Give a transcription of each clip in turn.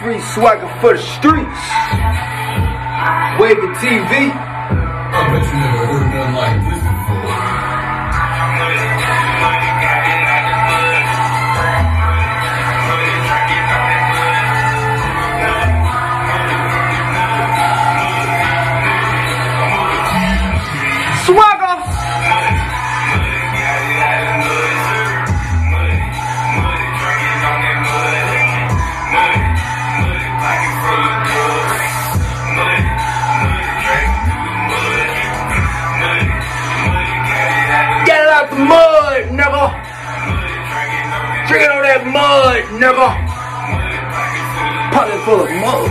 free swagger for the streets. Wavy TV. I bet you never heard nothing like this before. Swagger! Get it out the mud, nigga! Drinking on that mud, nigga! Pocket full of mud.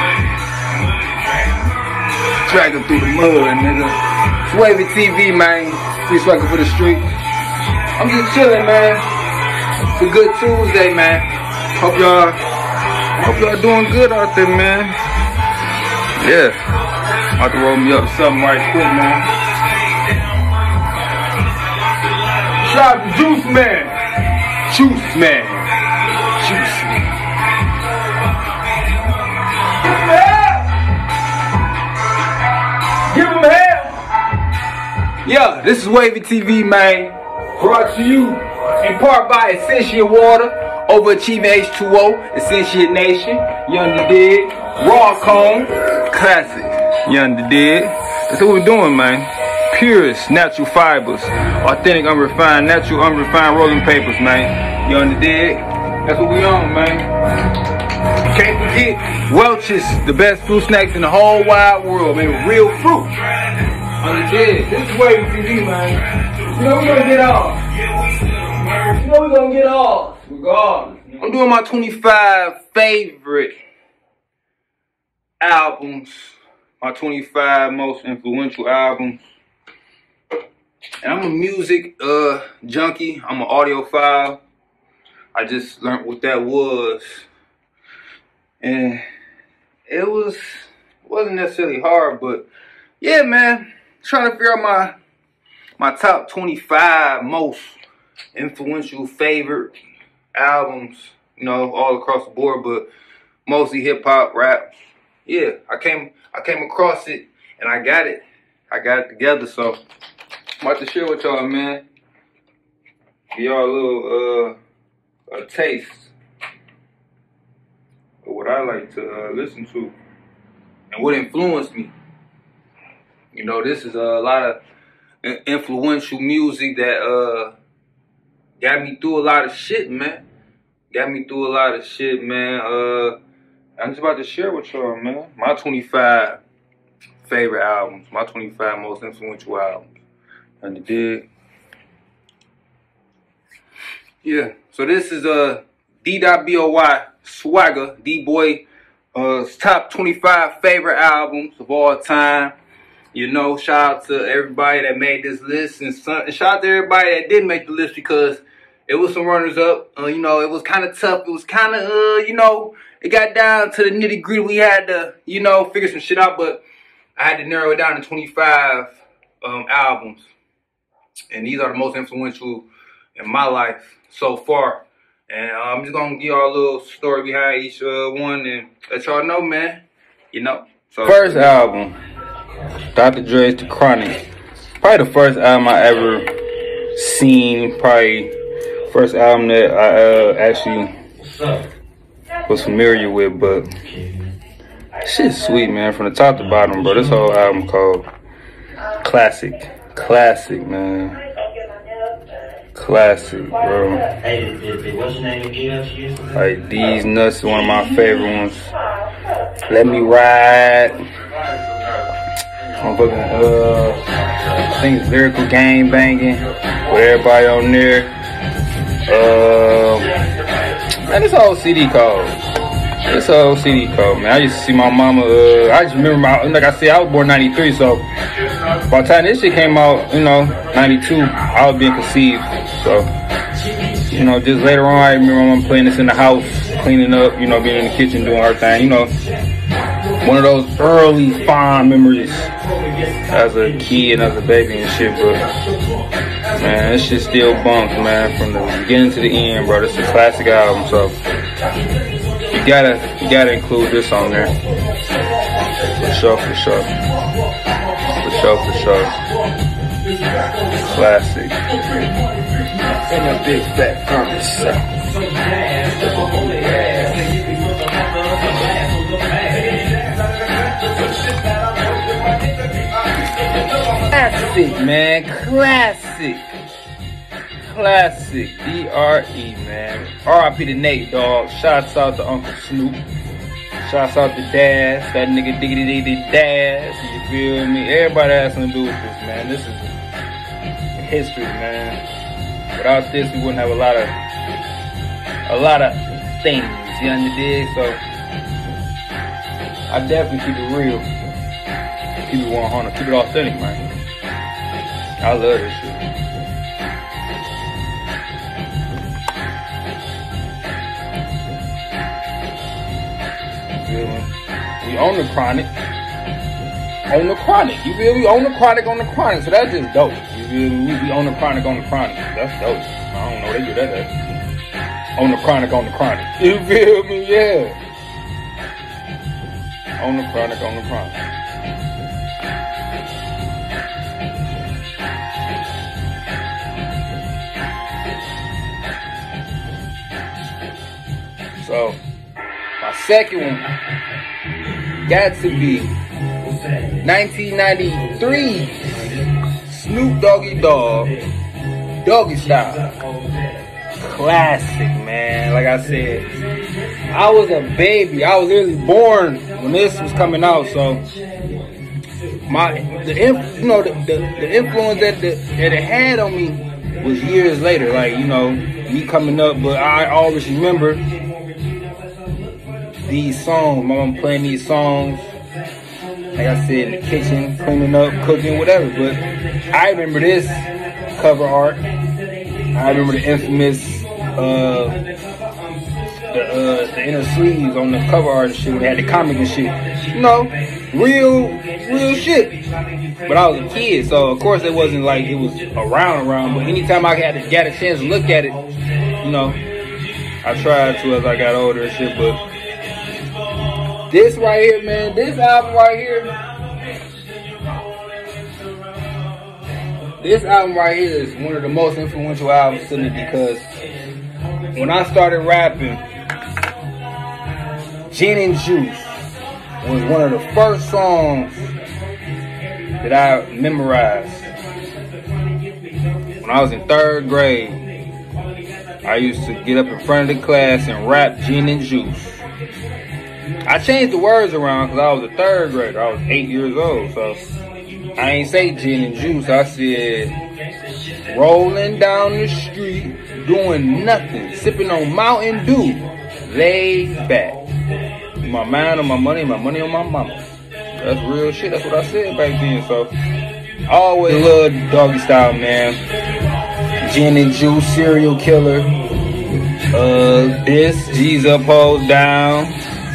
Dragging through the mud, nigga. Wavy TV, man. Free swagger for the street. I'm just chilling, man. It's a good Tuesday, man. Hope y'all doing good out there, man. Yeah. I'll have to roll me up something right quick, man. Shout out to Juice Man. Juice Man. Juice Man. Give him hell. Yeah, this is Wavy TV, man. Brought to you in part by Essentia Water, Overachieving H2O, Essentia Nation, you underdig, Raw Cone, Classic, you underdig. That's what we're doing, man. Purest natural fibers, authentic unrefined, natural unrefined rolling papers, man. You underdig? That's what we on, man. Can't forget Welch's, the best fruit snacks in the whole wide world, man. Real fruit. Understood. This is Wavy TV, man. You know we're gonna get off. You know we're gonna get off. Regardless. I'm doing my 25 favorite albums. My 25 most influential albums. And I'm a music junkie. I'm an audiophile. I just learned what that was. And it wasn't necessarily hard, but yeah, man. Trying to figure out my top 25 most influential favorite albums, you know, all across the board, but mostly hip hop, rap. Yeah, I came across it and I got it together. So I'm about to share with y'all, man. Give y'all a little a taste of what I like to listen to and what influenced me. You know, this is a lot of influential music that got me through a lot of shit, man. I'm just about to share with y'all, man. My 25 favorite albums. My 25 most influential albums. And you dig? Yeah. So this is D.BOY Swagger, D-Boy, top 25 favorite albums of all time. You know, shout out to everybody that made this list, and shout out to everybody that didn't make the list, because it was some runners up. You know, it was kind of tough. It was kind of, you know, it got down to the nitty gritty. We had to, you know, figure some shit out, but I had to narrow it down to 25 albums. And these are the most influential in my life so far. And I'm just going to give y'all a little story behind each one and let y'all know, man. You know. So first album. Dr. Dre's The Chronic. Probably the first album I ever seen. Probably first album that I actually was familiar with. But shit's sweet, man. From the top to bottom, bro. This whole album called Classic. Classic, man. Classic, bro. Like, These Nuts is one of my favorite ones. Let Me Ride. I think it's Lyrical Gang Banging with everybody on there. Man, this whole CD cold. Man. I used to see my mama. I just remember like I said, I was born '93, so by the time this shit came out, you know, '92, I was being conceived. So, you know, just later on, I remember my mom playing this in the house, cleaning up, you know, being in the kitchen doing her thing, you know. One of those early fond memories as a kid and as a baby and shit, but man, this shit still bunks, man, from the beginning to the end, bro. This is a classic album, so you gotta include this on there. For sure. Classic. And a big fat promise. Classic, man. Classic. D.R.E. man. R.I.P. to Nate, dog. Shouts out to Uncle Snoop. Shouts out to Daz. That nigga diggity Daz. You feel me? Everybody has something to do with this, man. This is history, man. Without this, we wouldn't have a lot of things. You understand? So I definitely keep it real. Keep it 100. Keep it authentic, man. I love this shit. We own the chronic. You feel me? We own the chronic on the chronic. So that's just dope. You feel me? We own the chronic on the chronic. That's dope. I don't know, they do that. Own the chronic on the chronic. You feel me? Yeah. Own the chronic on the chronic. So, my second one got to be 1993 Snoop Doggy Dogg, Doggy Style. Classic, man. Like I said, I was a baby. I was literally born when this was coming out. So, the influence that it had on me was years later. Like, you know, me coming up, but I always remember these songs. My mom playing these songs, like I said, in the kitchen, cleaning up, cooking, whatever. But I remember this cover art. I remember the infamous the inner sleeves on the cover art and shit. They had the comic and shit. You know, real shit. But I was a kid, so of course it wasn't like it was around. But anytime I got a chance to look at it, you know, I tried to as I got older and shit. But this right here, man, this album right here, is one of the most influential albums to me because when I started rapping, Gin and Juice was one of the first songs that I memorized. When I was in 3rd grade, I used to get up in front of the class and rap Gin and Juice. I changed the words around because I was a 3rd grader. I was 8 years old, so I ain't say gin and juice. I said rolling down the street, doing nothing, sipping on Mountain Dew, laid back. My mind on my money on my mama. That's real shit. That's what I said back then. So I always loved Doggy Style, man. Gin and Juice, Serial Killer. This G's Up, Hoes Down.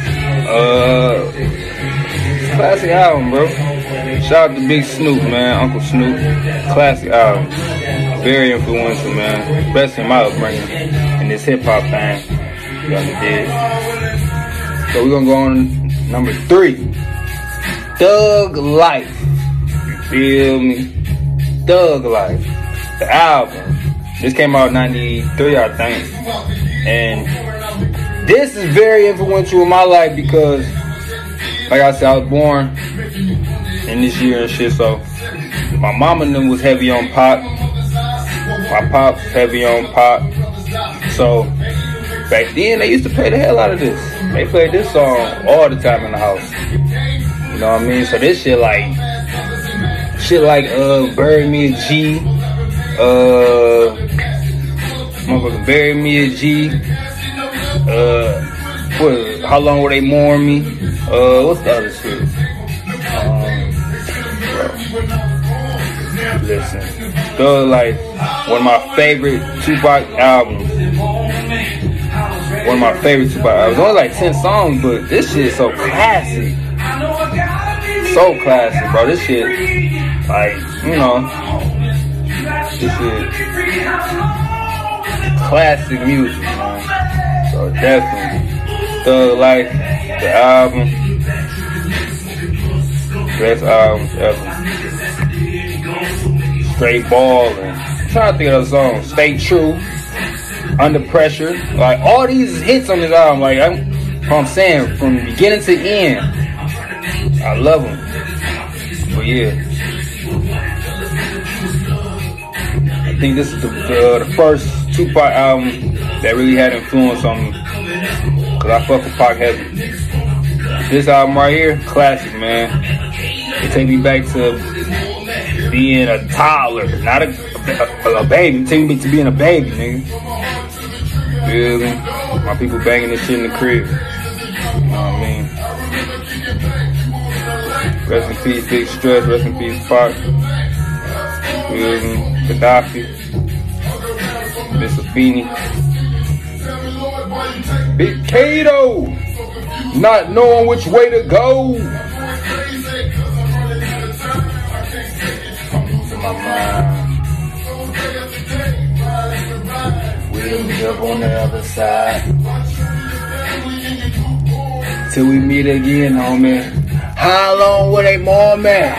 Classic album, bro. Shout out to Big Snoop, man. Uncle Snoop. Classic album. Very influential, man. Especially in my upbringing. In this hip-hop thing. You understand? So we're gonna go on number 3. Thug Life. You feel me? Thug Life. The album. This came out in 93, I think. And this is very influential in my life because, like I said, I was born in this year and shit, so my mama and them was heavy on pop. My pops heavy on pop. So back then they used to play the hell out of this. They played this song all the time in the house. You know what I mean? So this shit like Bury Me a G, motherfucker Bury Me a G, How Long Will They Mourn Me? What's the other shit? Listen, Thug Life, one of my favorite Tupac albums. Only like 10 songs, but this shit is so classic. So classic, bro. This shit, like, you know, this shit classic music, man. So definitely Thug Life, the album. Best albums ever. Straight Ballin'. I'm trying to think of the song. Stay True. Under Pressure. Like, all these hits on this album. Like, I'm saying, from beginning to end, I love them. But yeah. I think this is the first Tupac album that really had influence on me. Cause I fuck with Pac heavy. This album right here, classic, man. It take me back to being a toddler, not a baby. It take me to being a baby, nigga. Feel me? My people banging this shit in the crib. You know what I mean? Rest in peace, Big Stress. Rest in peace, Pac. Feel me? Gaddafi. Mr. Feeney. Big Kato. Not knowing which way to go. My mind. We'll be up on the other side. Till we meet again, homie. How long will they more, man?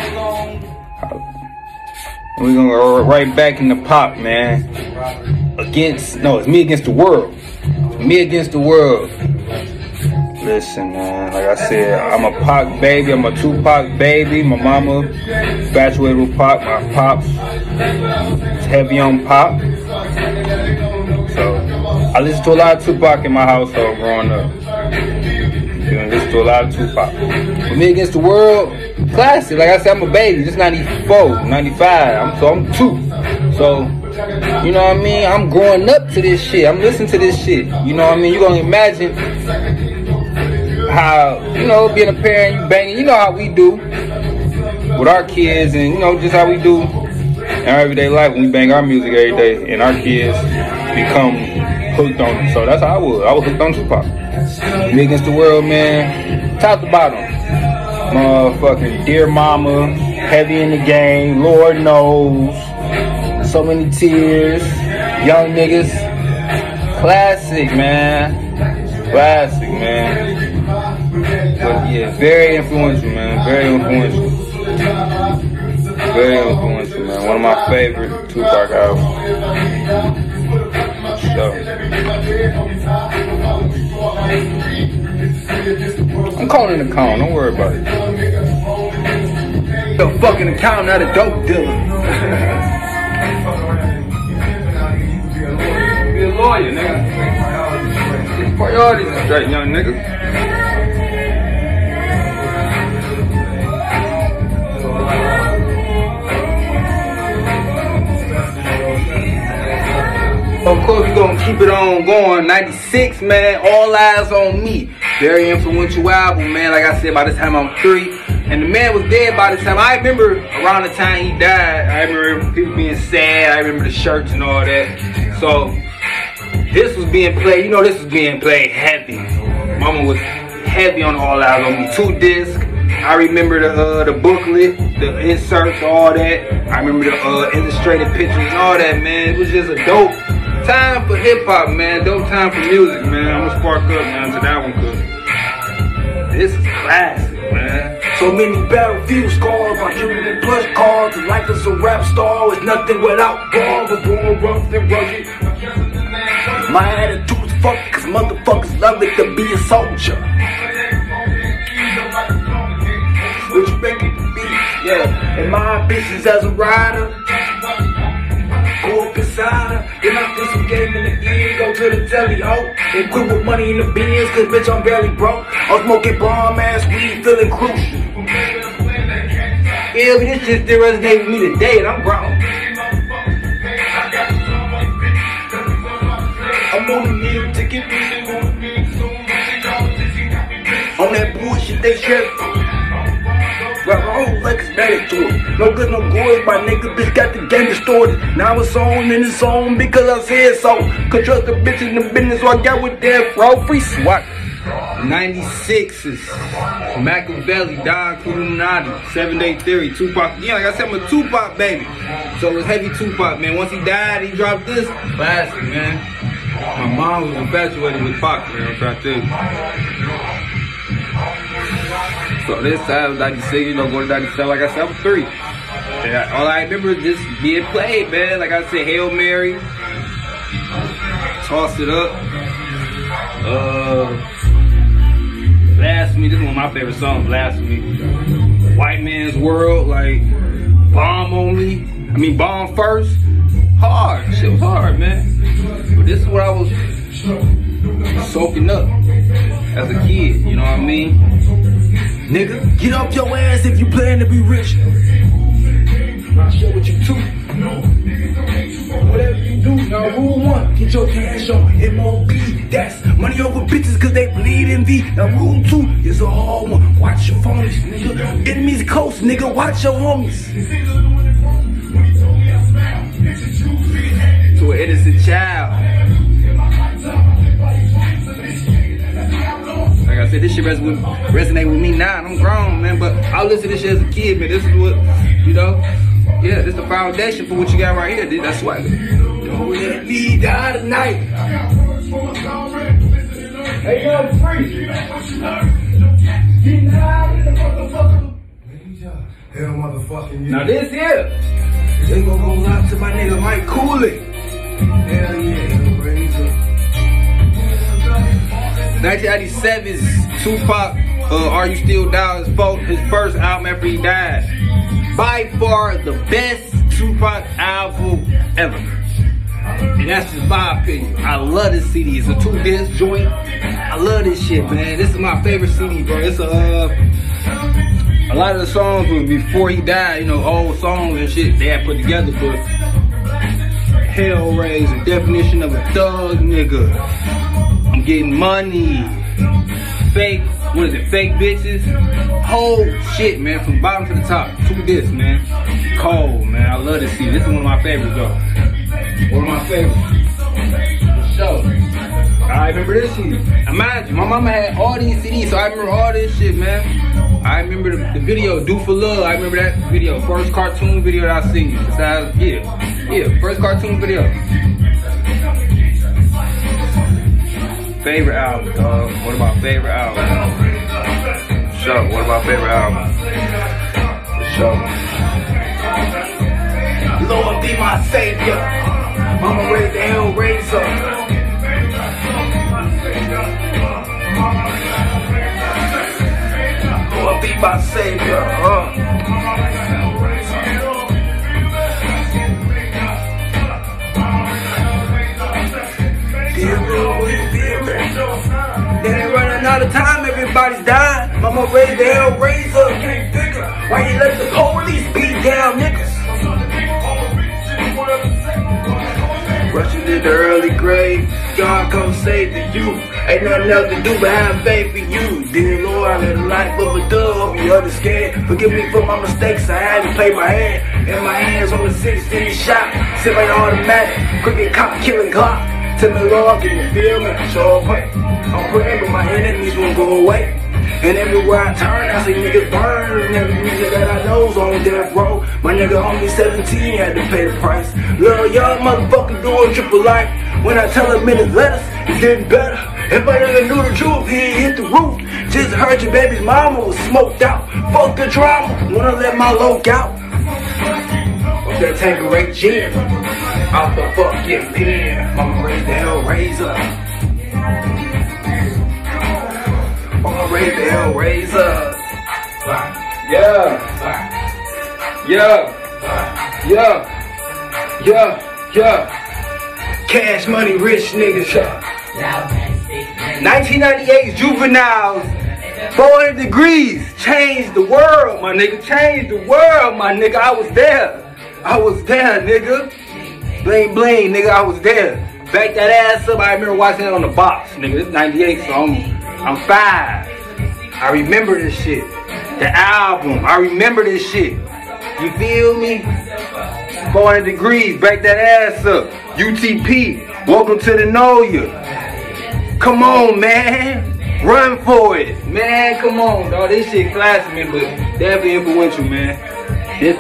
We're gonna go right back in the Pac, man. It's me against the world. Me against the world. Listen, man, like I said, I'm a Pac baby, I'm a Tupac baby. My mama infatuated with Pac, my pops is heavy on Pac. So, I listen to a lot of Tupac in my household growing up. You listen to a lot of Tupac. For Me Against the World, classic. Like I said, I'm a baby, this 94, 95, I'm 2. So, you know what I mean? I'm growing up to this shit, I'm listening to this shit. You know what I mean? You're gonna imagine how, you know, being a parent, you banging, you know how we do with our kids, and you know, just how we do in our everyday life when we bang our music every day, and our kids become hooked on it. So that's how I was hooked on Tupac. Me Against the World, man, top to bottom. Motherfucking Dear Mama, Heavy in the Game, Lord Knows, So Many Tears, Young Niggas, classic, man. Classic, man. But yeah, very influential, man. Very influential. Very influential, man. One of my favorite Tupac albums. So, I'm calling the count, don't worry about it. The fucking account, not a dope dealer. Be a lawyer, nigga. Priorities is straight, young nigga. Of course, we're gonna keep it on going. 96, man, All Eyes on Me. Very influential album, man. Like I said, by this time I'm 3. And the man was dead by this time. I remember around the time he died, I remember people being sad. I remember the shirts and all that. So, this was being played, you know, this was being played heavy. Mama was heavy on All Eyes on Me. 2 discs. I remember the booklet, the inserts, all that. I remember the illustrated pictures and all that, man. It was just a dope time for hip hop, man. Dope time for music, man. I'm gonna spark up, man, to that one, cause this is classic, man. So many battlefield scars, my human plush cards. Life is a rap star, it's nothing without bars. We're born rough and rugged. My attitude's fuck, cause motherfuckers love it to be a soldier. What you make it to be? Yeah, and my ambitions as a rider. Go up inside her, then I play some game in the end. Go to the telly, ho, and quit with money in the bins, cause bitch I'm barely broke. I'm smoking bomb ass weed, feeling crucial. Yeah, but this shit still resonates with me today, and I'm grown. I'm on the need to get on that bullshit they share. Rap whole like it's married to it. No good, no good, my nigga bitch got the game distorted. Now it's on and it's on because I said so. Cause trust the bitch in the business, so I got with that bro. Free swat. 96 is Machiavelli, Don Illuminati, 7 Day Theory, Tupac. Yeah, like I said, I'm a Tupac baby. So it was heavy Tupac, man. Once he died, he dropped this. Classic, man. My mom was infatuated with Pac, man. I'm trying to tell you. So this time, 96, you know, going to 97, like I said, I was 3. And all I remember is just being played, man. Like I said, Hail Mary. Toss it up. Blasphemy, this is one of my favorite songs, Blasphemy. White Man's World, like, Bomb on Me. I mean, Bomb First. Hard, shit was hard, man. But this is what I was soaking up as a kid, you know what I mean? Nigga, get up your ass if you plan to be rich. I'll share with you too. Whatever you do, now rule 1, get your cash on MOB. That's money over bitches cause they bleed in V. Now rule 2 is a hard one. Watch your phonies, nigga. Enemies close, nigga. Watch your homies. To an innocent child. Like I said, this shit resonate with me now. I'm grown, man, but I listen to this shit as a kid, man. This is what, you know, yeah, this is the foundation for what you got right here, dude. That's Swagger. Don't let me die tonight. Hey, yo, free. Hell, motherfucking yeah. Now this here, they gonna go live to my nigga Mike Cooley. Hell yeah, Razor. 1997's Tupac, Are You Still Down? His first album after he died. By far the best Tupac album ever. And that's just my opinion. I love this CD. It's a 2-disc joint. I love this shit, man. This is my favorite CD, bro. It's a lot of the songs were before he died, you know, old songs and shit they had put together, but Hellraiser, Definition of a Thug Nigga. I'm Getting Money. Fake, what is it, Fake Bitches? Whole shit, man, from bottom to the top. 2 discs, man. Cold, man. I love this CD. This is one of my favorites, though. One of my favorites. For sure. I remember this CD. Imagine, my mama had all these CDs, so I remember all this shit, man. I remember the video, Do For Love. I remember that video. First cartoon video that I seen. Besides, yeah, first cartoon video. Favorite album, dog. One of my favorite albums. Sure, one of my favorite albums. Sure. Lord be my savior. Mama raised the Hellraiser. Lord be my savior. They ain't running out of time, everybody's dying. Mama raised the Hellraiser. Can't figure why you let the police beat down niggas. Rushing to the early grave, God come save the youth. Ain't nothing else to do but have faith in you. Dear Lord, I live the life of a dove, hope you understand. Forgive me for my mistakes, I had to play my hand. In my hands on the 16 shot, sit like automatic, crooked cop killing clock. Tell me, Lord, can you feel me? Sure pray. I'm praying, but my enemies won't go away. And everywhere I turn, I see niggas burn. And every nigga that I know's on death row. My nigga homie 17 had to pay the price. Little young motherfucker doing triple life. When I tell him in his letters, it's getting better. If I nigga knew the truth, he ain't hit the roof. Just heard your baby's mama was smoked out. Fuck the drama, wanna let my loc out. With that Tanqueray gin, out the fucking pen. Mama raised the Hellraiser. Mama raised the Hellraiser. Yeah. Cash money, rich niggas. 1998 Juveniles. 400 Degrees. Changed the world, my nigga. Changed the world, my nigga. I was there. Nigga. Bling bling, nigga. I was there. Back that ass up. I remember watching it on the box, nigga. It's 98, so I'm 5. I remember this shit. The album. I remember this shit. You feel me? 400 Degrees. Back that ass up. UTP. Welcome to the Know Ya. Come on, man. Run for it. Man, come on, dog. This shit classic, man, but definitely influential, man. This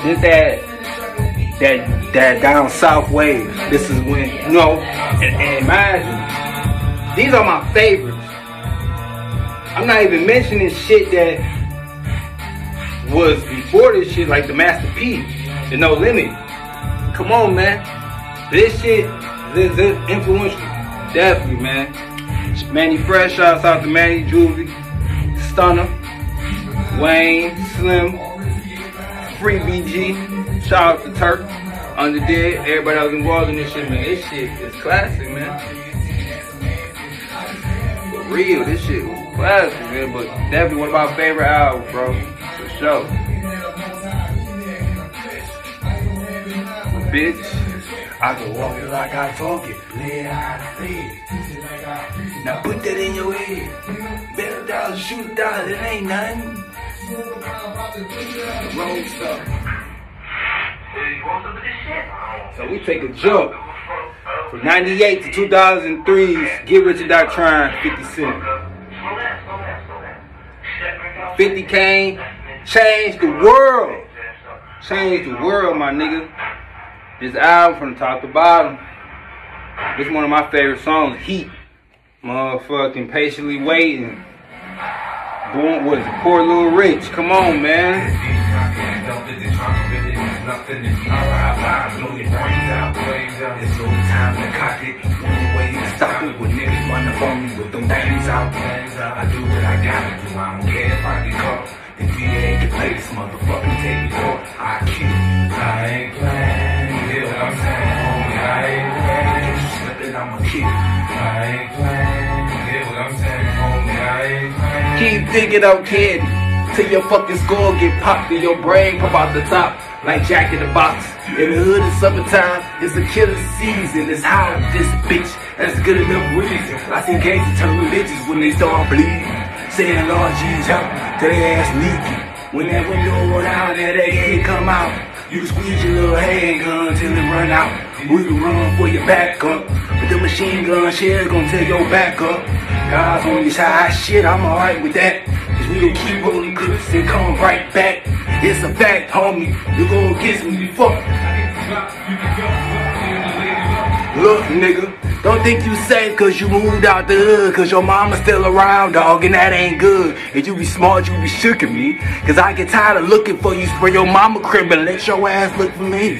that down south wave. This is when, you know, and imagine, these are my favorites. I'm not even mentioning shit that was before this shit, like the Master P, the No Limit. Come on, man. This shit is influential. Definitely, man. Manny Fresh, shouts out to Manny, Juvie, Stunner, Wayne, Slim, Free BG, shout out to Turk, Underdead, everybody that was involved in this shit, man. This shit is classic, man. For real, this shit was classic, man. But definitely one of my favorite albums, bro. For sure. Bitch, I can walk it like I talk it, play it how I say it. Now put that in your head. Bet $1, shoot $1, it ain't nothing. Roll stuff. So we take a jump from 98 to 2003's Get Rich or Die Trying, 50 Cent. 50 came, changed the world. Changed the world, my nigga. This album from the top to bottom. This is one of my favorite songs, Heat. Motherfucking Patiently Waiting. Born with Poor Little Rich. Come on, man. Stop it when niggas run up on me with them things out. I do what I gotta do. I don't care if I get caught. The VA can play this motherfucker, take me off. I keep. I ain't playing. Hear what I'm saying, homie? I ain't playing. If you slipping, I'ma keep. I ain't playing. Hear what I'm saying, homie? I ain't playing. Keep thinking I'm kidding. Till your fucking skull get popped and your brain pop out the top like Jack in the Box. In the hood it's summertime, it's a killer season. It's hot, this bitch, that's good enough reason. I see gangsters turn religious when they start bleeding. Saying Lord Jesus help, till they ass leaking. When that window run out and that head come out, you squeeze your little handgun till it run out. We can run for your back up, but the machine gun shell gonna tear your back up. God's on your side, shit, I'm alright with that. Cause we gon' keep rolling clips and come right back. It's a fact, homie, you gon' get me, fuck. Look, nigga, don't think you safe cause you moved out the hood. Cause your mama's still around, dog, and that ain't good. If you be smart, you be shook at me. Cause I get tired of looking for you. Spray your mama crib and let your ass look for me.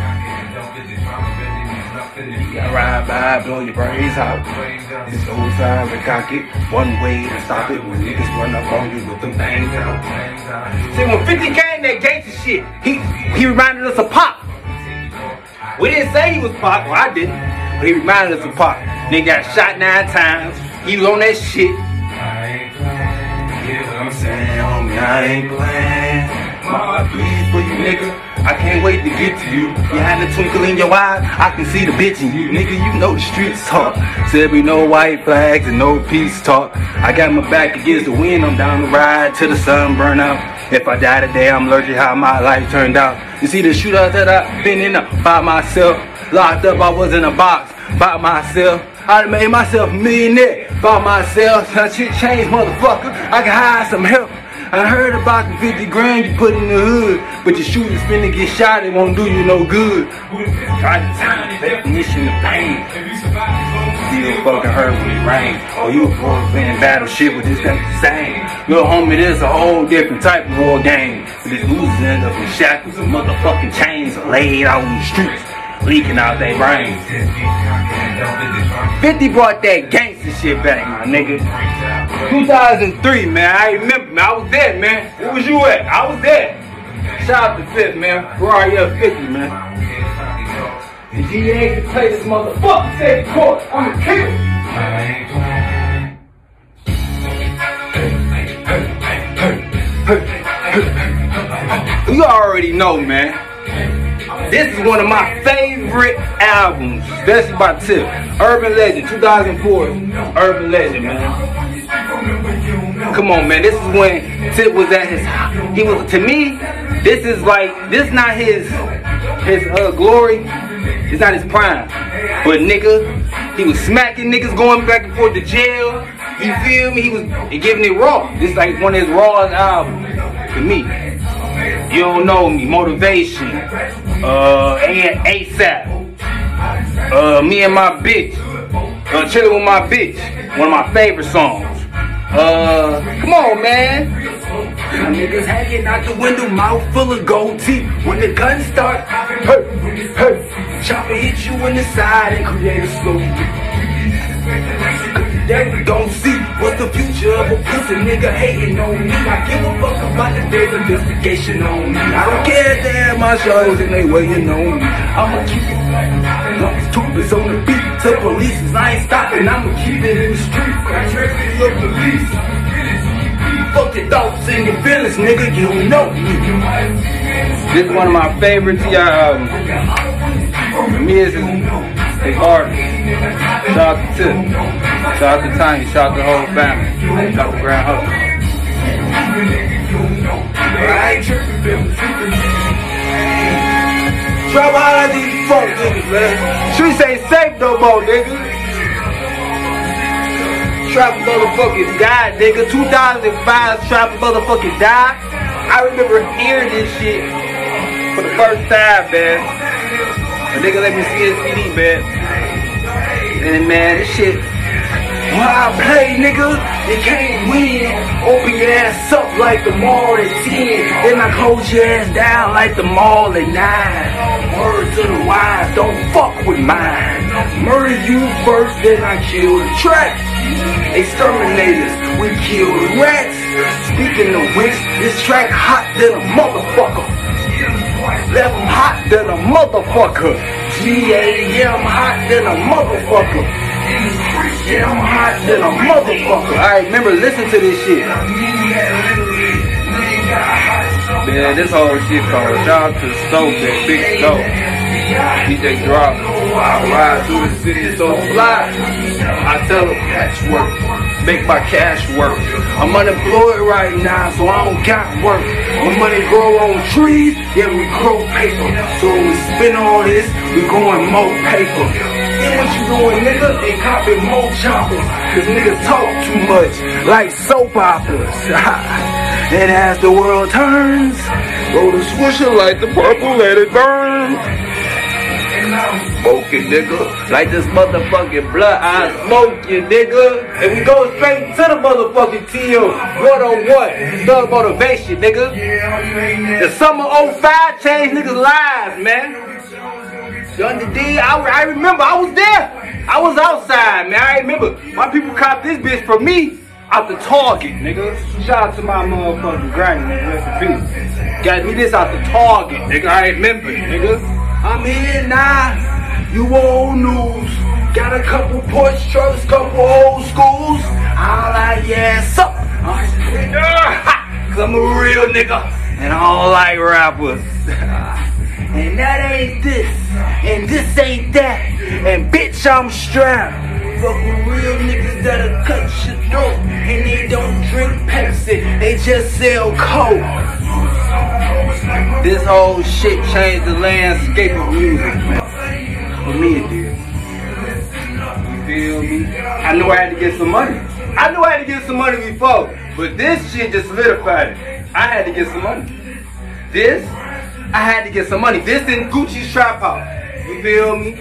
You gotta ride by, blow your brains out. It's no time to cock it. One way to stop it when niggas run up on you with them things out. See, when 50 came, that gangsta shit, he reminded us of Pop. We didn't say he was Pop, well I didn't. But he reminded us of Pop. Nigga got shot 9 times. He was on that shit. I ain't playing. Hear what I'm saying, homie? I ain't playing. My heart bleeds for you, nigga. I can't wait to get to you. Behind the twinkle in your eyes, I can see the bitch in you. Nigga, you know the streets talk. Said we no white flags and no peace talk. I got my back against the wind, I'm down the ride till the sun burn out. If I die today, I'm allergic how my life turned out. You see the shootouts that I've been in by myself. Locked up, I was in a box by myself. I done made myself a millionaire by myself. That shit changed, motherfucker. I can hire some help. I heard about the 50 grand you put in the hood, but your shooter's finna get shot, it won't do you no good. Try to time, definition of pain. Still fucking hurt when it rains. Oh, you a boy playing battle shit, but this ain't the same. Little homie, this a whole different type of war game. But this losers end up in shackles and motherfucking chains are laid out on the streets, leaking out their brains. 50 brought that gangster shit back, my nigga. 2003, man, I remember, man, I was there, man. Where was you at? I was there. Shout out to 50, man. Ferrari F50, man. The DA can play this motherfucker, say the court, I'ma kill it. You already know, man. This is one of my favorite albums, especially by Tip. Urban Legend, 2004. Urban Legend, man. Come on, man. This is when Tip was at his. He was, to me, this is like, this is not his glory. It's not his prime. But nigga, he was smacking niggas, going back and forth to jail. You feel me? He was giving it raw. This is like one of his rawest albums to me. You don't know me, Motivation, ASAP, Me and My Bitch, Chillin' With My Bitch, one of my favorite songs. Come on, man. Some niggas hanging out the window, mouth full of gold teeth. When the gun start, hey, hey, chopper hit you in the side and create a slow they don't see what's the future of a pussy nigga hating on me. I give a fuck about the day's investigation on me. I don't care if they have my shows and they waiting on me. I'ma keep it long as troopers on the beat. To police, I ain't stopping, I'ma keep it in the street. The police. Fuck your thoughts and your feelings, nigga, you don't know me. This is one of my favorite T.I. albums. For me, it's hard. Shout out to Tip. Shout out to Tiny. Shout out to the whole family. Shout out to Grand Hustle. I ain't tripping, Trap out of these folk niggas, man. Streets ain't safe no more, nigga. Trap motherfucking died, nigga. 2005, Trap motherfucking died. I remember hearing this shit for the first time, man. A nigga let me see his CD, man. And man, this shit, when I play, nigga, you can't win. Open your ass up like the mall at 10. Then I close your ass down like the mall at 9. Word to the wise, don't fuck with mine. Murder you first, then I kill the track. Exterminators, we kill the rats. Speaking of which, this track hot than a motherfucker. Left him hot than a motherfucker. G-A-M hot than a motherfucker. Yeah, I'm hot than a motherfucker. I remember listening to this shit. Man, this whole shit called Shout Out to Stoke, that big Stoke. DJ Drop. I ride through the city so fly. I tell them cash work. Make my cash work. I'm unemployed right now, so I don't got work. When money grow on trees, yeah, we grow paper. So when we spend all this, we going more paper. Then what you doing, nigga? They copping more choppers. Cause niggas talk too much, like soap operas. And as the world turns, roll the swisher like the purple, let it burn. Smoking, nigga. Like this motherfucking blood, I smoke you, nigga. And we go straight to the motherfucking TL. One-on-one. Thug motivation, nigga. The summer 05 changed niggas' lives, man. Young D, I remember, I was there. I was outside, man. I remember. My people copped this bitch from me out the Target, nigga. Shout out to my motherfucking granny, nigga. Rest in peace. Got me this out the Target, nigga. I remember, nigga. I'm here now, you old news. Got a couple Porsche trucks, couple old schools. I'll like ass up. Cause I'm a real nigga, and I don't like rappers. And that ain't this, and this ain't that. And bitch, I'm strapped. Fuck with real niggas that'll cut your throat. And they don't drink Pepsi, they just sell Coke. This whole shit changed the landscape of music, man. For me, it did. You feel me? I knew I had to get some money. I knew I had to get some money before. But this shit just solidified it. I had to get some money. This, I had to get some money. This in Gucci's Trap House. You feel me?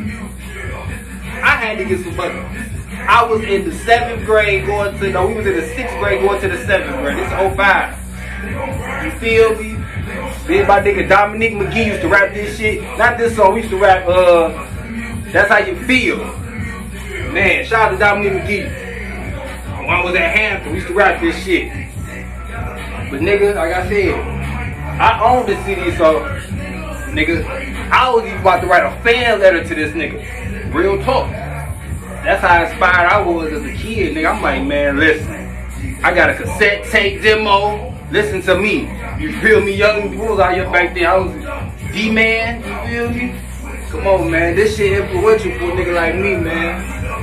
I had to get some money. I was in the 7th grade going to, no, we was in the 6th grade going to the 7th grade. This is 05. You feel me? Then my nigga Dominique McGee used to rap this shit. Not this song, we used to rap, That's How You Feel. Man, shout out to Dominique McGee. When I was at Hampton, we used to rap this shit. But nigga, like I said, I own the CD, so, nigga, I was even about to write a fan letter to this nigga. Real talk. That's how inspired I was as a kid, nigga. I'm like, man, listen, I got a cassette tape demo. Listen to me. You feel me? Young people out here back then. I was D-Man. You feel me? Come on, man. This shit influential for a nigga like me, man.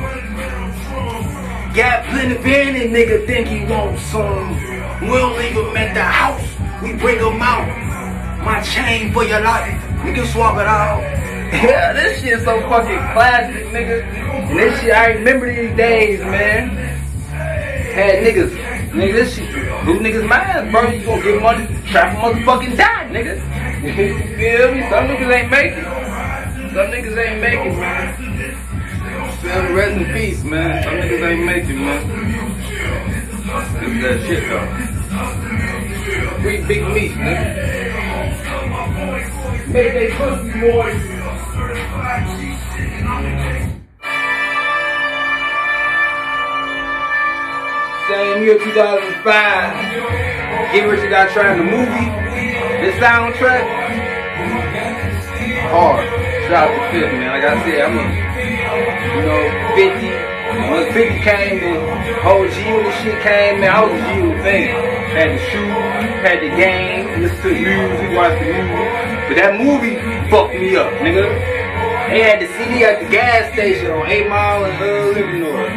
Got plenty of any nigga think he wants some. We don't leave him at the house. We bring him out. My chain for your life. You can swap it out. Yeah, this shit so fucking classic, nigga. And this shit, I remember these days, man. Had niggas, nigga, this shit, who niggas minds, bro? You gonna get money, trap motherfucking die, nigga. You feel me? Some niggas ain't making. Some niggas ain't making, man. Feel me? Rest in peace, man. Some niggas ain't making, man. This is that shit, though. Free Big Meech, nigga. Make they pussy moist. Same year, 2005. Get Rich or Die Trying the movie. This soundtrack, hard. Shout out to 50, man. Like I said, I'm a, 50. Once 50 came, the whole G Unit shit came, man. I was a G Unit fan. Had the shoes, had the game, listened to the music, watched the music. But that movie fucked me up, nigga. They had the CD at the gas station on 8 Mile and Livernois.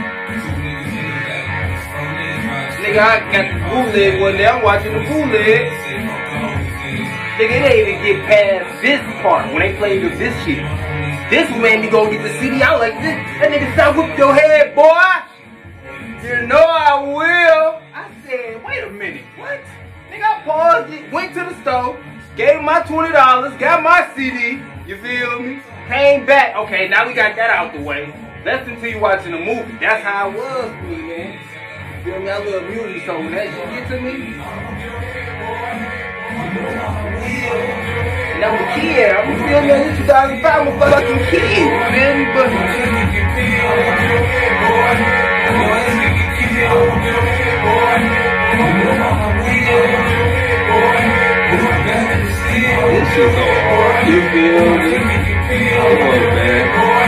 Nigga, I got the bootleg one day. I'm watching the bootleg. Nigga, they didn't even get past this part when they played this shit. This made me go get the CD. I was like, this. That nigga said, whip your head, boy. You know I will. I said, wait a minute. What? Nigga, I paused it, went to the store, gave him my $20, got my CD. You feel me? Came back. Okay, now we got that out the way. Let's continue watching the movie. That's how it was for me, man. You feel me? I love music, so when that shit get to me, and I'm a kid. I'm feel me? In 2005, I'm a fucking kid. You feel me? But this shit's so hard. You feel me? Come on, man.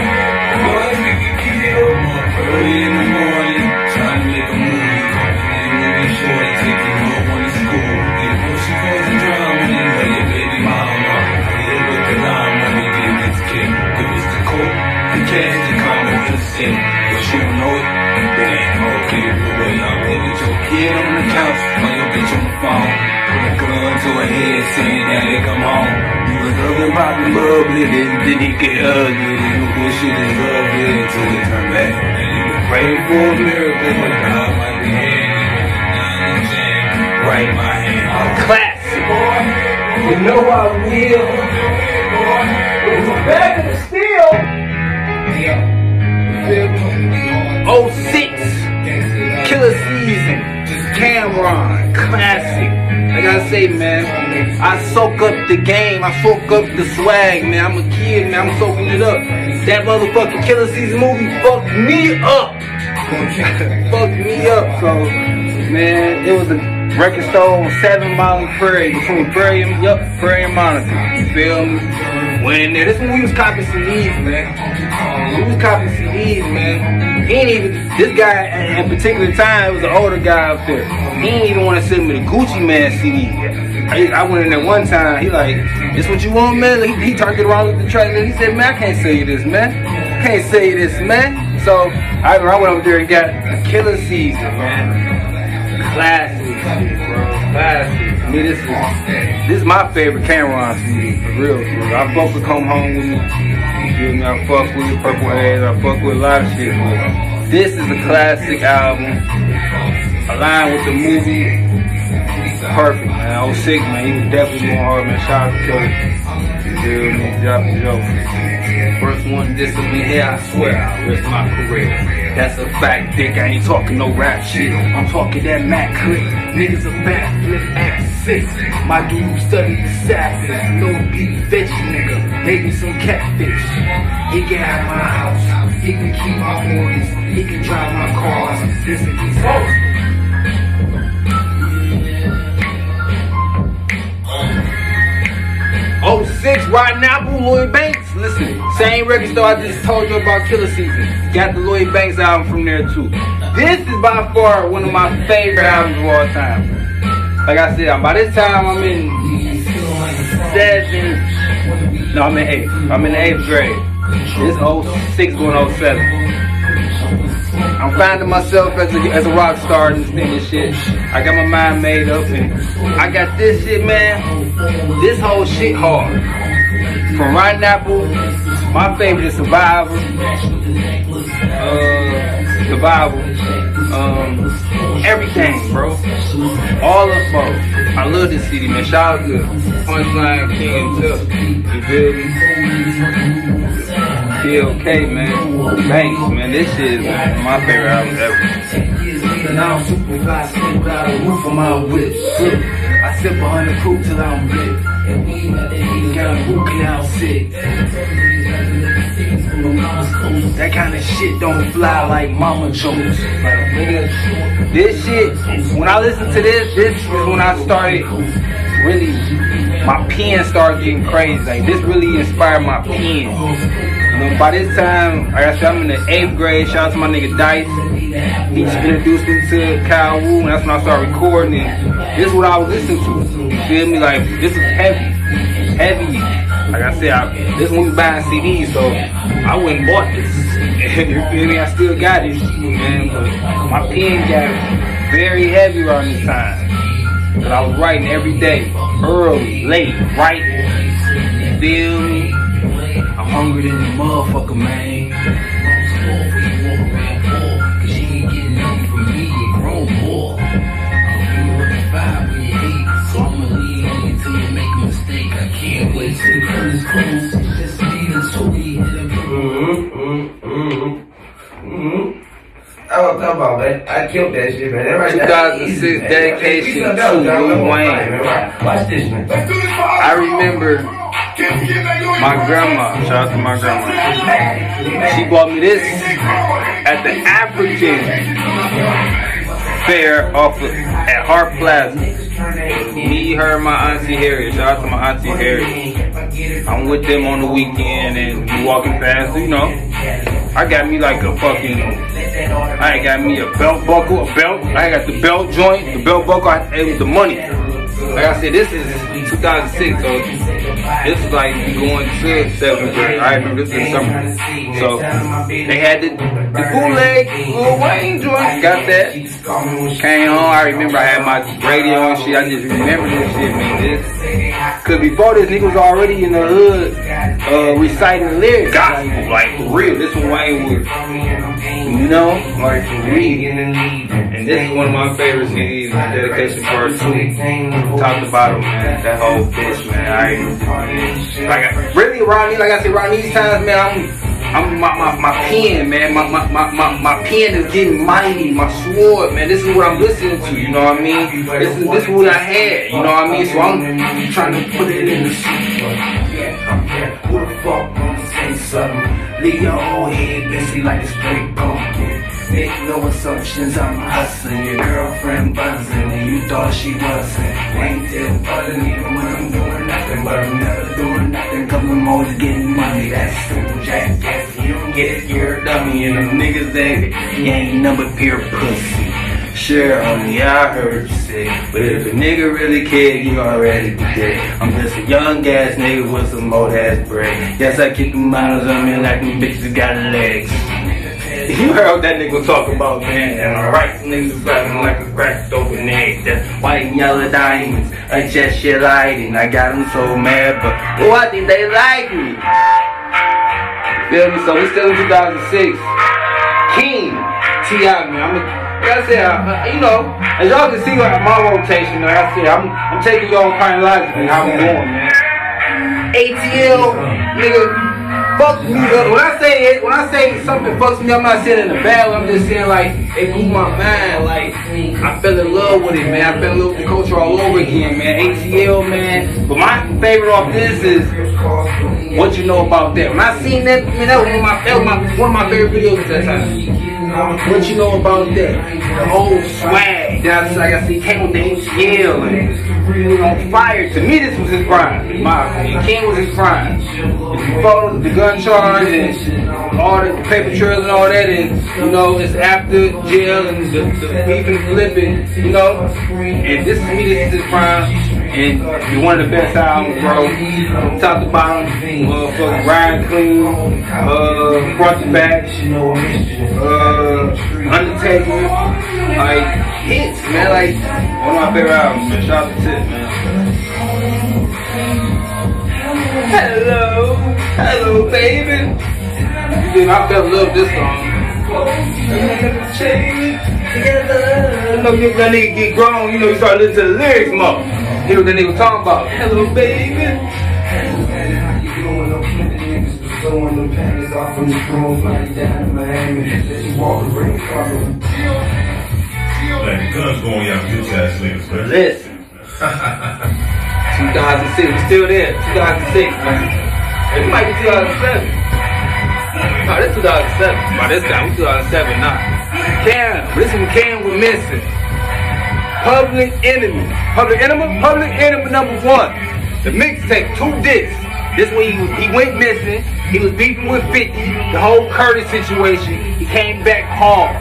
Early in the morning, trying to make a movie. Moving short, taking no one to school. And when she calls and drama, then but your baby mama. Hit with the line when we get this kid. Give us the coke, the cash, the combo, and the sin. But she don't know it, it ain't okay. But I'm with your kid on the couch, or your bitch on the phone. Put a gun to her head, saying daddy come home. You was looking poppin' bubbly, then he get ugly. You wish it is lovely until it turn back. Pray for a miracle, but God might be handy. Right my hand. classic. You know I will. It's back in the steel. Yeah. 06, Killer Season, Cameron, classic. Like I say, man, I soak up the game, I soak up the swag, man. I'm a kid, man, I'm soaking it up. That motherfucking Killer Season movie fucked me up. Fucked me up, so, man, it was a record store on 7 Mile and Prairie, between Prairie and Monica. You feel me? Went in there. This when we was copping CDs, man. We was copping CDs, man. He ain't even, this guy at a particular time, it was an older guy up there. He ain't even want to send me the Gucci Man CD. I went in there one time, he like, this what you want, man? He turned it around with the track, and he said, man, I can't sell you this, man. I can't sell you this, man. So, I went over there and got a Killer Season, man. Classic, bro. Classic. I mean, this is my favorite Cameron CD, for real. I fuck with Come Home With Me. You feel me? I fuck with Purple Haze. I fuck with a lot of shit. But this is a classic album. Aligned with the movie. Perfect, man. 06, man. He was definitely going hard, man. Shout out to Killer. You feel me? Drop the joke. First one this will be here, I swear I'll risk my career. That's a fact, dick. I ain't talking no rap shit. I'm talking that Mac clip. Niggas a backflip at 6. My dude studied the assassin. No beef fish, nigga. Maybe some catfish. He can have my house. He can keep my boys. He can drive my cars. Listen, he's home. 06, Rotten Apple, Lloyd Banks. Listen, same record store I just told you about, Killer Season. Got the Lloyd Banks album from there too. This is by far one of my favorite albums of all time. Like I said, by this time I'm in 7th. No, I'm in 8th. I'm in the 8th grade. This 06 going 07. I'm finding myself as a rock star and this shit. I got my mind made up and I got this shit, man. This whole shit hard. From Rotten Apple, my favorite is Survivor. Everything, bro. All of both. I love this CD, man. Shout out to Punchline King Tuck. You feel me? PLK, man. Banks, man. This shit is my favorite album ever. And I don't supervise, sleep out the roof of my whip. I sip 100 proof till I'm lit. Got a root canal sick. That kind of shit don't fly like mama jokes. Like, nigga, this shit, when I listen to this is when I started really, my pen started getting crazy. Like, this really inspired my pen. You know, by this time, like I said, I'm in the 8th grade. Shout out to my nigga Dice. He introduced me to Kyle Wu, and that's when I started recording. And this is what I was listening to. You feel me? Like, this is heavy. Heavy. Like I said, this when we buying CDs, so I went and bought this. You feel me? I still got it. And my pen got very heavy around this time. Cause I was writing every day. Early, late, writing. You feel me? I'm hungry than the motherfucker, man. I don't talk about that. I killed that shit, man. 2006 dedication to Lil Wayne. Watch this, man. I remember my grandma, shout out to my grandma. She bought me this at the African fair at Hart Plaza. Me, her, my auntie Harriet. Shout out to my auntie Harriet. I'm with them on the weekend and we walking past, you know. I got me like a fucking, I got me a belt buckle, a belt. I got the belt joint, the belt buckle, it was the money. Like I said, this is 2006, so this is like going to 7th grade. I remember this in summer. So they had the bootleg Lil Wayne joint, got that. Came home, I remember I had my radio and shit. I just remember this shit, man. Cause before this, nigga was already in the hood reciting lyrics. Gospel, like for real. This one Wayne was, you know, like for real. And this is one of my favorite CDs, Dedication Part 2. Top to bottom, man. That whole bitch, man. Really around me, like I said, around these times, man, I'm my pen, man. My pen is getting mighty. My sword, man. This is what I'm listening to. You know what I mean? This is what I had. You know what I mean? So I'm trying to put it in the shit. Who the fuck wanna say something? Leave your whole head busy like a straight pumpkin. Make no assumptions, I'm hustling. Your girlfriend buzzing and you thought she wasn't. Ain't still buzzing even when I'm doing nothing. But I'm never doing nothing cause I'm always getting money. That's simple jackass. You don't get it, you're a dummy. And them niggas that you ain't number pure pussy. Sure, homie, I heard you say, but if a nigga really cared, you already be dead. I'm just a young ass nigga with some old ass bread. Yes, I keep the models on me like them bitches got legs. You heard what that nigga was talking about, man. And alright, niggas driving like a cracked open egg. That's white and yellow diamonds, a jet shit lighting. I got them so mad, but oh, I think they like me. Feel me? So we still in 2006. King, T.I., man. Like I said, you know, as y'all can see like my rotation, like I said, I'm taking y'all chronologically how we going, man. ATL, nigga, fuck me up. When I say something fucks me up, I'm not saying in a bad way, I'm just saying like, it blew my mind, like, I fell in love with it, man. I fell in love with the culture all over again, man. ATL, man. But my favorite off this is What You Know About That. When I seen that, man, that was one of my favorite videos at that time. What You Know About That? The whole swag. That's like I see, came with the ATL and he was on fire. To me, this was his prime. My opinion. King was his prime. Before the gun charge and all the paper trails and all that, and you know, it's after jail and the beef and flipping, you know. And this is me, this is his prime. And it's one of the best albums, bro. Top to bottom, motherfucking Ryan Clean, front to back, Undertaker, like hits, man. Like one of my favorite albums, man. Shout out to Tip, man. Hello, baby. I fell in love with this song. You know, that nigga get grown, you know, you start listening to the lyrics more. Hear what that nigga was talking about. Hello, baby. Like the guns going out, bitch ass niggas, man. Listen. 2006. We're still there. 2006, man. It might be 2007. No, this 2007. By this time, we 2007 now. Cam. Listen to Cam with Missing. Public Enemy. Public Enemy number 1. The mixtape, 2 discs. This when he went missing. He was beefing with 50. The whole Curtis situation. He came back hard.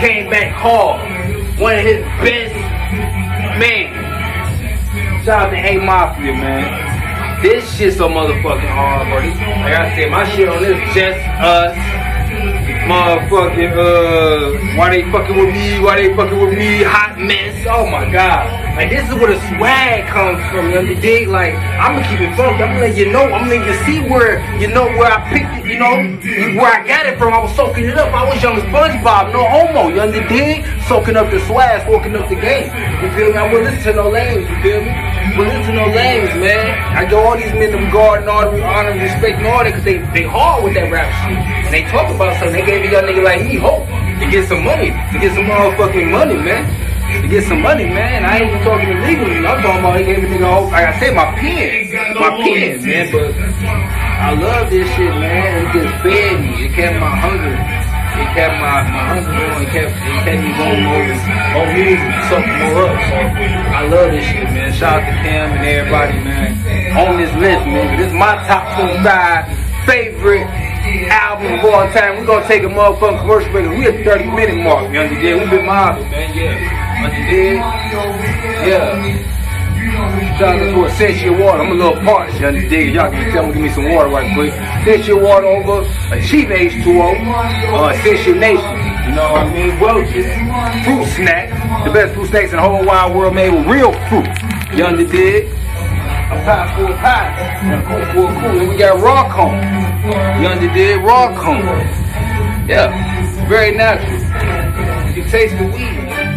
One of his best men. Shout out to A Mafia, man. This shit so motherfucking hard, bro. Like I said, my shit on this Just Us. Motherfucking, why they fucking with me, Hot Mess, oh my god. Like, this is where the swag comes from, you dig? Like, I'ma keep it funky, I'm gonna let you know, I'm gonna let you see where, where I picked it, where I got it from. I was soaking it up, I was young as SpongeBob, no homo, you dig? Soaking up the swag, soaking up the game, you feel me? I wouldn't listen to no lames, you feel me? Wouldn't listen to no lames, man. I give all these men the regard and all the honor and respect and all that, cause they hard with that rap shit. And they talk about something, they gave a young nigga like me hope to get some money, to get some motherfucking money, man. To get some money, man. I ain't even talking illegally. I'm talking about he gave a nigga hope. Like I said, my pen, man. But I love this shit, man. It just fed me. It kept my hunger. It kept my hunger going. It kept me going more music, something more up. So I love this shit, man. Shout out to Cam and everybody, man. On this list, man. This is my top 25 favorite album of all time. We're gonna take a motherfucking commercial break. We at the 30-minute mark, you understand? We've been mobbing, man, yeah. Understand? Yeah. Shout out to Essential Water. I'm a little parched, you understand? Y'all can tell me, give me some water right quick. Essential Water over a cheap H2O, Essential Nation. You know what I mean? Welch's fruit snack. The best fruit snacks in the whole wide world made with real fruit. You understand? A pie for a pie. Cool for a cool. Then we got raw cone. You understand? Raw cone. Yeah. Very natural. You can taste the weed.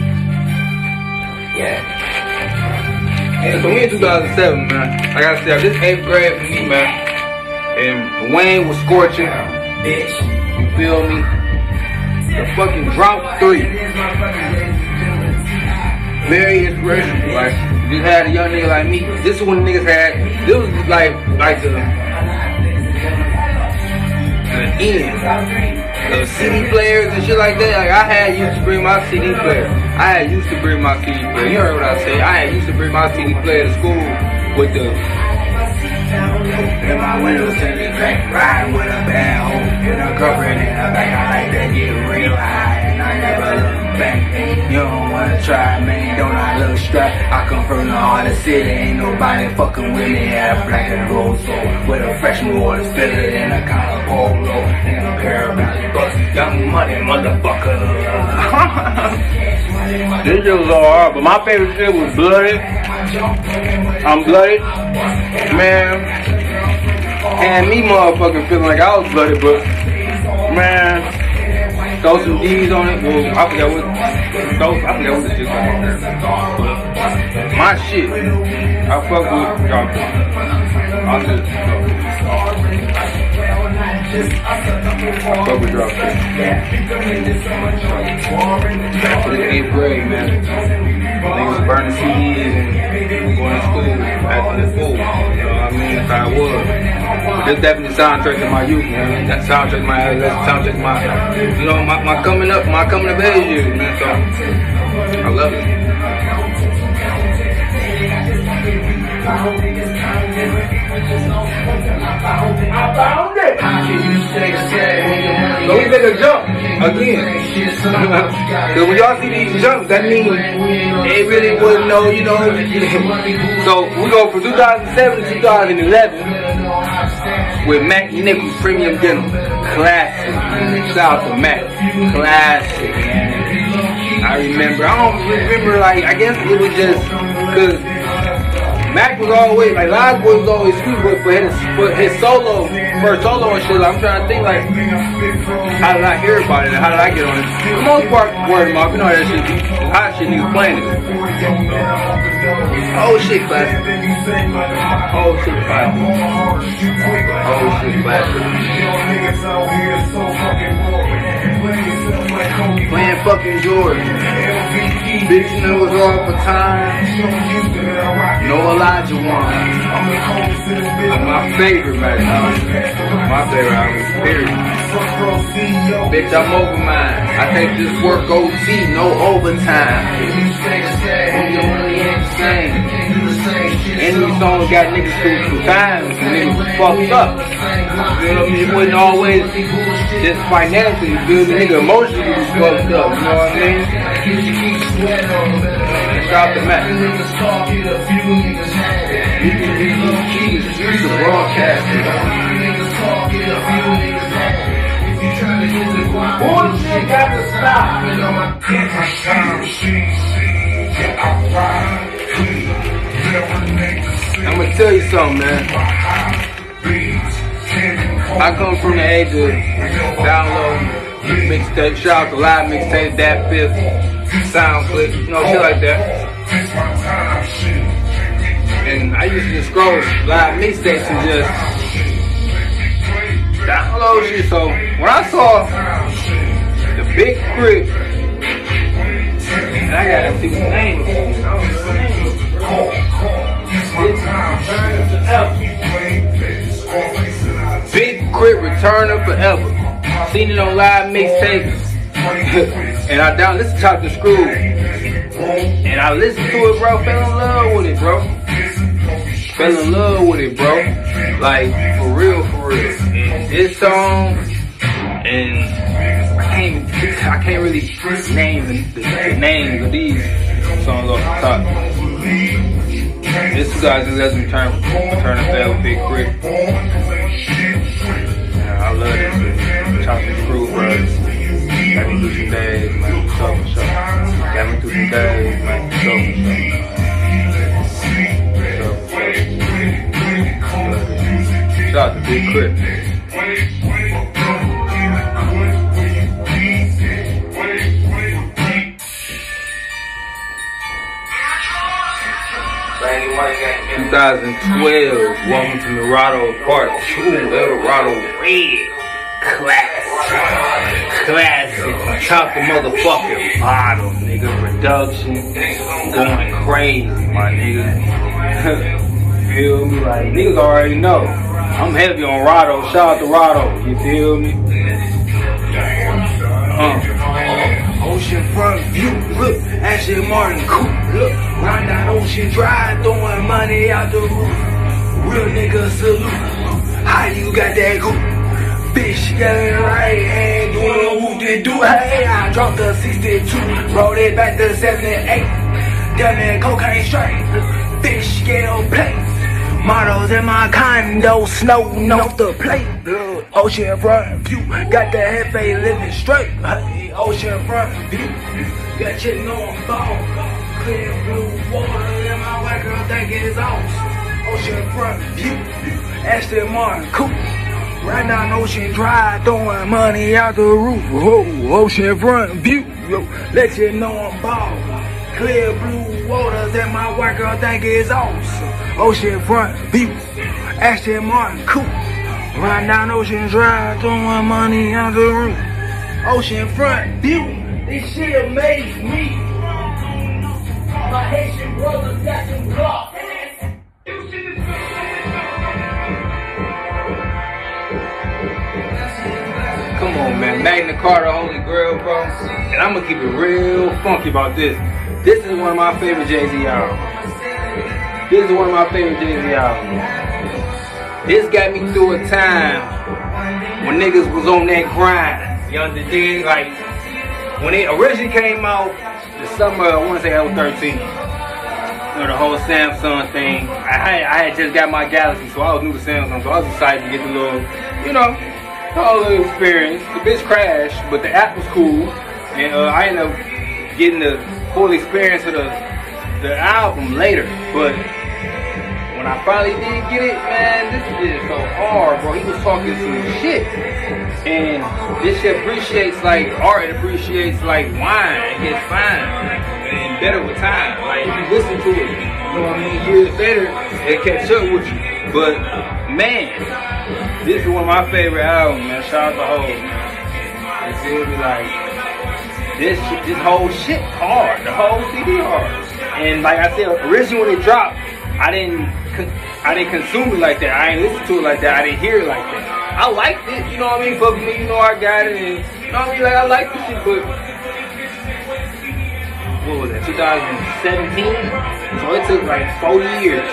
Yeah. And so we in 2007, man. Like I said, this 8th grade for me, man. And Wayne was scorching. Bitch. You feel me? The fucking Drought 3. Very inspirational. Like, just had a young nigga like me. This is when the niggas had. This was like the end. The CD players and shit like that. Like I used to bring my CD player. You heard what I said. I used to bring my CD player to school with the. In my window, sitting back, riding with a bad hoe. And a girlfriend in her back, I like that get real high. And I never look back. You don't wanna try, man, don't I look strapped? I come from the heart of the city, ain't nobody fucking with me. Had a black and gold soul, with a fresh water spiller and a kind of polo. And a pair of belly bucks, young money, motherfucker. This shit was all hard, but my favorite shit was Blooded. I'm Blooded, man. And me motherfucking feeling like I was blooded, but man, throw some D's on it. Well, I forgot what the shit called. My shit, I fuck with Drop. I fuck with Drop. This 8th grade, man. Niggas burning CDs and going to school after the school. You know what I mean? That's how it was. This definitely soundtrack to my youth, man. That soundtrack my soundtrack my, you know, my coming of age years, man. So I love it. I found it. So we take a jump again. Cause when y'all see these jumps, that means they really wouldn't know, you know. So we go from 2007 to 2011 with Mac Nichols Premium Denim. Classic. Shout out to Mac. Classic, man. I don't remember, like, I guess it was just cause Mac was always, like, Live Boy was always sweet, but for his solo, first solo and shit, like, I'm trying to think, like, how did I hear about it and how did I get on it? For the most part, word of mouth, you know that shit, hot shit, niggas playing it. Oh shit, classic. Oh shit, classic. Oh shit, classic. Playing fucking Jordan. Bitch, was all for time. No Elijah one. My favorite, man. My favorite album, period. Bitch, I'm over mine. I take this work OT, no overtime. And these songs got niggas through some times and niggas was fucked up. You know what I mean? It wasn't always just financially, you feel me? Nigga emotionally was fucked up, you know what I mean? Shout out to Matt. He's a broadcaster. Bullshit got to stop. I'm gonna tell you something, man. I come from the age of downloading mixtape, shout out to live mixtape, that fifth, SoundClick, you know, shit like that. And I used to just scroll live mixtapes and just download shit. So when I saw the Big Crit, and I gotta see the name of it. Big Crit Returner Forever. Seen it on live mixtapes. And I listened to the Screw. And I listened to it, bro. Fell in love with it, bro. Fell in love with it, bro. Like, for real, for real. And this song, and I can't really name the names of these songs off the top. This 2011 Return Forever, Big Crit. I love this shit. Chocolate Screw, bro. Got me through some days, man. For sure. Got me through some days, man. For sure. Shout out to Big Crit. In 2012, Welcome to Narado Part 2, Eldorado Red. Classic. Top the motherfucking bottom, nigga. Production going crazy, my nigga. Feel me? Like, niggas already know. I'm heavy on Rado. Shout out to Rado. You feel me? Oceanfront view, look, Ashley Martin, cool, look, round down Ocean Drive, throwing money out the roof. Real nigga salute. How you got that goop? Bitch, got it right hand, doing whoop de do. Hey, I dropped the 62, brought it back to 78. Done that cocaine straight. Bitch, get on plate. Models in my condo, snowing off the plate. Oceanfront view, got the hefe living straight. Hey, Oceanfront view, got you knowing ball. Clear blue water, and my white girl think it's awesome. Oceanfront view, Aston Martin coupe. Right down Ocean Drive, throwing money out the roof. Oh, Oceanfront view, yo, let you know I'm ball. Clear blue waters, and my white girl think it's awesome. Oceanfront view, Aston Martin coupe. Right down Ocean Drive, throwing money out the roof. Oceanfront view, this shit amazed me. My Haitian brothers got them clocks. Come on, man. Magna Carta, Holy Grail, bro. And I'm gonna keep it real funky about this. This is one of my favorite Jay-Z albums. This is one of my favorite Jay-Z albums. This got me through a time when niggas was on that grind. You understand? Like, when it originally came out, the summer, I want to say I was 13. You know, the whole Samsung thing. I had just got my Galaxy, so I was new to Samsung, so I was excited to get the little, you know, the whole little experience. The bitch crashed, but the app was cool. And I ended up getting the full experience of the album later. But when I finally did get it, man, this is so hard, bro. He was talking some shit. And this shit appreciates like art, it appreciates like wine. It gets fine and better with time. Like if you listen to it, you know what I mean, years later, it catch up with you. But man, this is one of my favorite albums, man. Shout out to Hov, man. You feel me? Like this whole shit hard. The whole CD hard. And like I said, originally when it dropped, I didn't didn't consume it like that. I ain't listen to it like that. I didn't hear it like that. I liked it, you know what I mean? Fuck me, you know I got it, and you know what I mean? Like I like this shit, but what was that? 2017. So it took like 40 years.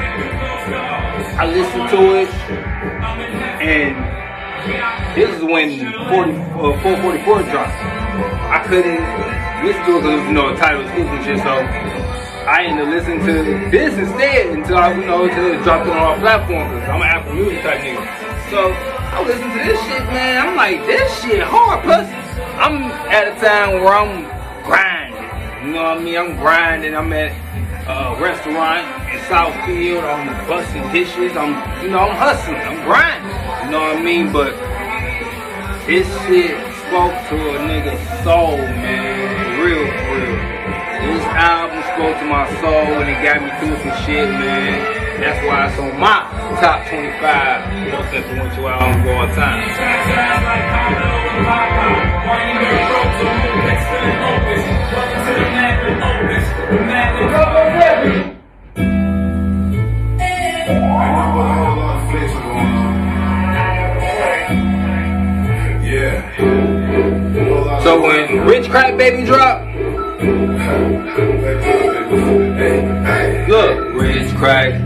I listened to it, and this is when 444 dropped. I couldn't listen to it because, you know, the title was exclusive and shit, so I ended up listening to this instead until I, you know, until it dropped on all platforms. I'm an Apple Music type nigga. So I listened to this shit, man. I'm like, this shit hard. Plus, I'm at a time where I'm grinding. You know what I mean? I'm grinding. I'm at a restaurant in Southfield. I'm busting dishes. I'm hustling. I'm grinding. You know what I mean? But this shit spoke to a nigga's soul, man. For real. This album spoke to my soul and it got me through some shit, man. That's why it's on my top 25 most influential albums of all time. So when Rich Crack Baby dropped, look, Rich Crack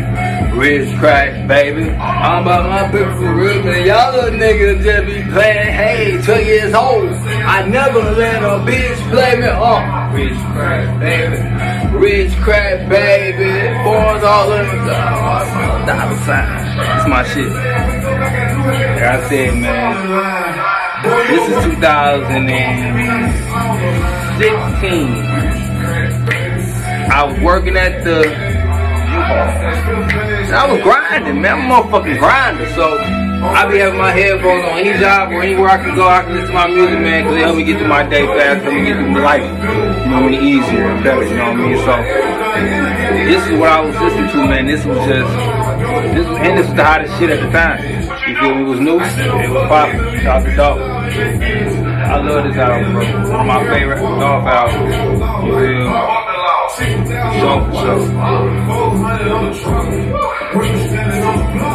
Baby, I'm about my people for real, man. Y'all little niggas just be playing, hey, 12 years old. I never let a bitch play me off. Rich Crack Baby, boys all in the dollar sign. That's my shit. Like I said, man, this is 2016. I was working at the I was grinding, man. I'm a motherfucking grinder, so I be having my headphones on any job or anywhere I can go. I can listen to my music, man, because it help me get through my day faster, help me get through my life, you know what I mean, easier and better, you know what I mean? So this is what I was listening to, man. This was the hottest shit at the time. You feel me? It was new, it was popping. Shout out to Dolph. I love this album, bro. One of my favorite Dolph albums. You feel me? For sure.